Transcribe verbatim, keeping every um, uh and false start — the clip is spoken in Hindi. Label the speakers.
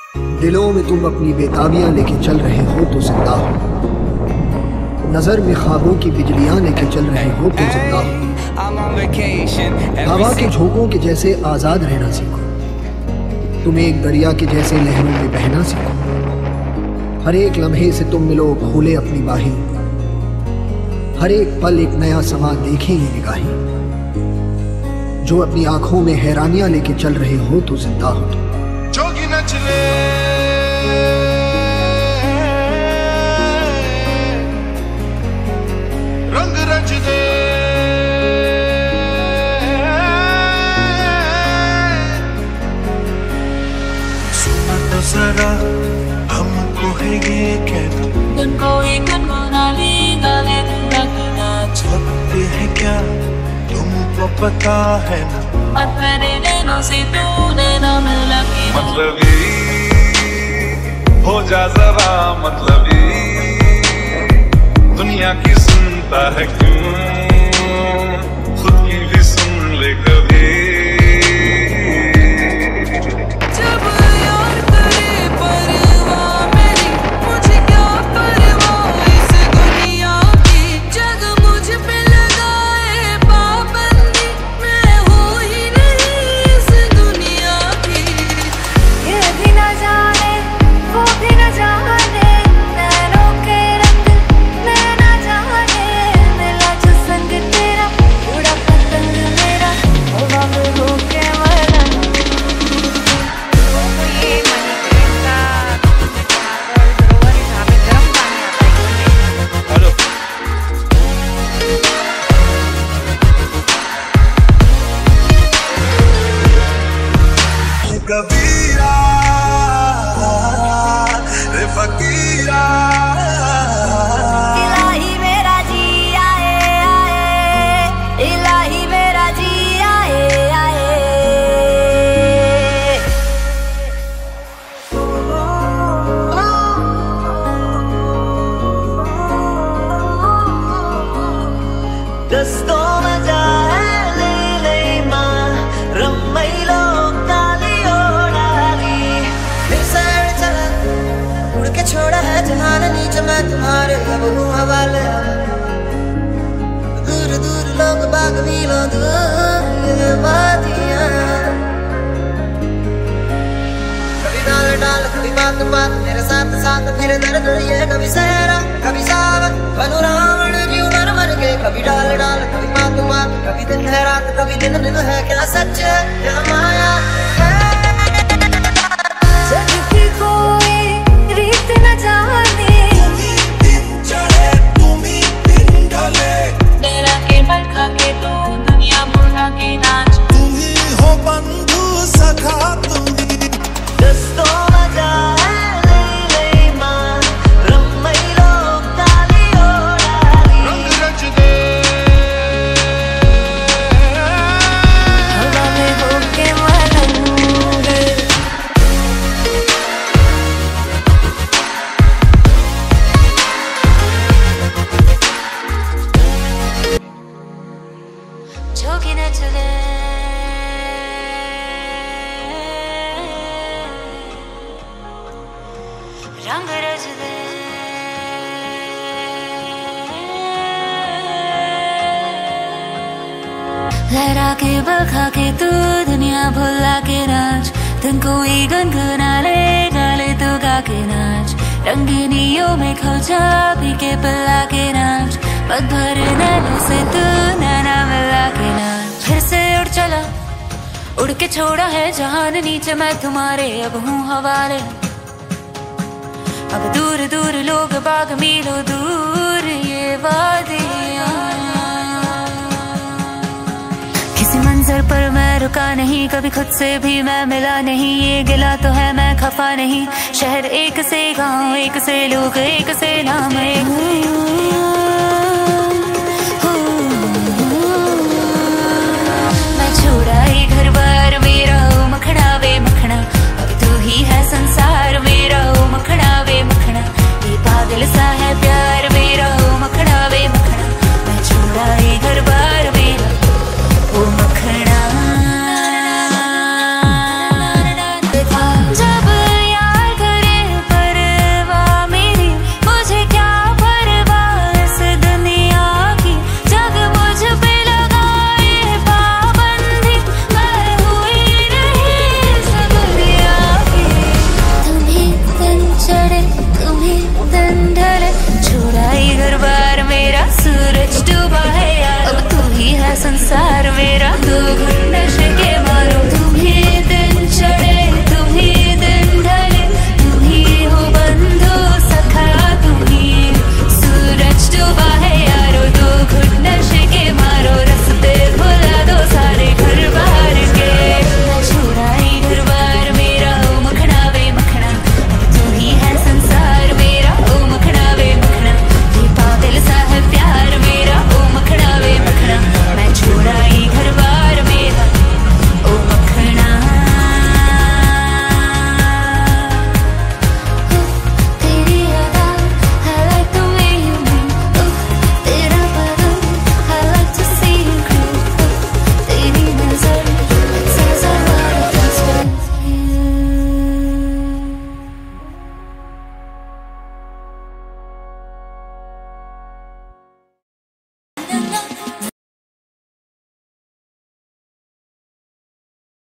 Speaker 1: दिलों में तुम अपनी बेताबियां लेके चल रहे हो तो जिंदा हो, नजर में ख्वाबों की बिजलियां लेके चल रहे हो तो जिंदा हो। हवा के झोंकों के जैसे आजाद रहना सीखो, तुम एक दरिया के जैसे लहरों में बहना सीखो। हर एक लम्हे से तुम मिलो खोले अपनी बाहें, हर एक पल एक नया समा देखे ये निगाहें। जो अपनी आंखों में हैरानियां लेके चल रहे हो तो जिंदा हो तुम।
Speaker 2: जोगी नचले रंग रच दे, सुना तो जरा हमको है ये कहना,
Speaker 3: तुमको एक गुनगुनाली गाले लगना
Speaker 2: लगते है क्या तुमको पता है ना,
Speaker 3: मत मेरे नैनों से तूने ना मिला कि
Speaker 4: मतलबी हो जा जरा, मतलबी दुनिया की सुनता है क्यों, खुद की भी सुन ले कभी।
Speaker 3: जब यार करे परवाह मेरी, मुझे क्या परवाह इस दुनिया की। जग मुझ पे लगाए पाबंदी, मैं हूँ ही नहीं इस दुनिया की।
Speaker 5: ये भी न जाने वो भी न जाने, नैनों के रंग मैं न जाने। मिला जो संग तेरा उड़ा पतंग मेरा, हवा में होके मलंग।
Speaker 6: तो ये मणिकरण का चावल सरोवर जहाँ पे गर्म पानी आता है।
Speaker 4: हेलो
Speaker 2: कबीरा रे फकीरा,
Speaker 5: इलाही मेरा जी आए आए, इलाही मेरा जी आए आए। दस्तों में जाए ले ले माँ रम्मैलो काली ओढ़ाली। फिर सैर चला उड़ के छोड़ा है जहान नीचे, मैं तुम्हारे अब हूँ हवाले। दूर दूर लोग बाग मीलों दूर ये वादियाँ। कभी डाल डाल कभी बात बात मेरे साथ साथ फिर दर्द ये, कभी सहरा कभी सावन बनू रावण क्यों मर मर के। कभी डाल डाल कभी बात बात, कभी दिन है रात कभी दिन दिन है, क्या सच है क्या माया है। जग की कोई रीत न जाने,
Speaker 2: चढ़े तुम्ही दिन ढले,
Speaker 3: तेरा के पल खा के तू दुनिया भुला के नाच।
Speaker 2: तुम्ही हो बंधु सखा तुम्ही।
Speaker 5: दस्तों में जाए ले ले माँ रम्मैलो काली ओढ़ाली।
Speaker 2: रंग रच दे
Speaker 5: हवा में होके मलंग। जोगी न चले रंग रच दे, लहरा के बखा के तू दुनिया भुला के नाच। दिन कोई गुनगुना ले गाले तू गा के नाच। रंगीनियों में खो जा पी के पिला के नाच। मत भर नैनों से तू नैना मिला के नाच। फिर से उड़ चला उड़ के छोड़ा है जहान नीचे, मैं तुम्हारे अब हूँ हवाले। अब दूर दूर लोग बाग मीलों दूर ये वादियाँ। किसी मंजर पर मैं रुका नहीं, कभी खुद से भी मैं मिला नहीं। ये गिला तो है मैं खफा नहीं, शहर एक से गांव एक से लोग एक से नाम एक। मैं छोड़ा ही घर बार